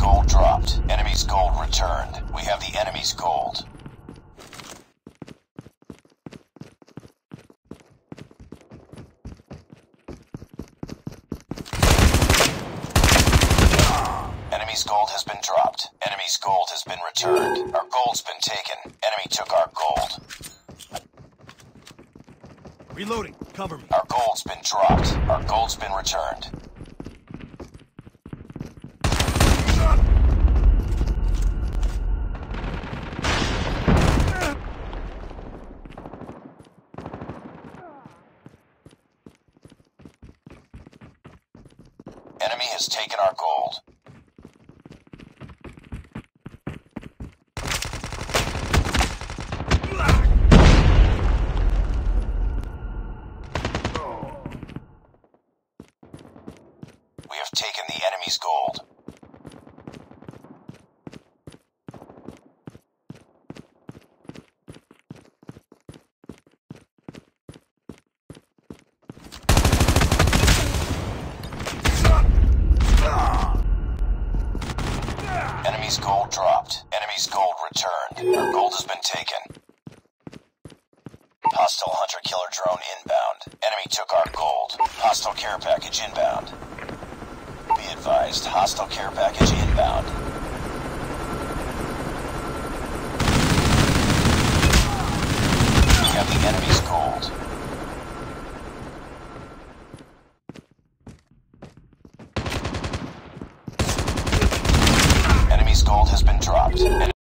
gold dropped. Enemy's gold returned. We have the enemy's gold. Enemy's gold has been dropped. Enemy's gold has been returned. Our gold's been taken. Enemy took our gold. Reloading. Cover me. Our gold's been dropped. Our gold's been returned. Enemy has taken our gold. We have taken the enemy's gold. Enemy's gold dropped. Enemy's gold returned. Our gold has been taken. Hostile hunter-killer drone inbound. Enemy took our gold. Hostile care package inbound. Be advised, hostile care package inbound. We have the enemy's gold. Enemy's gold has been dropped.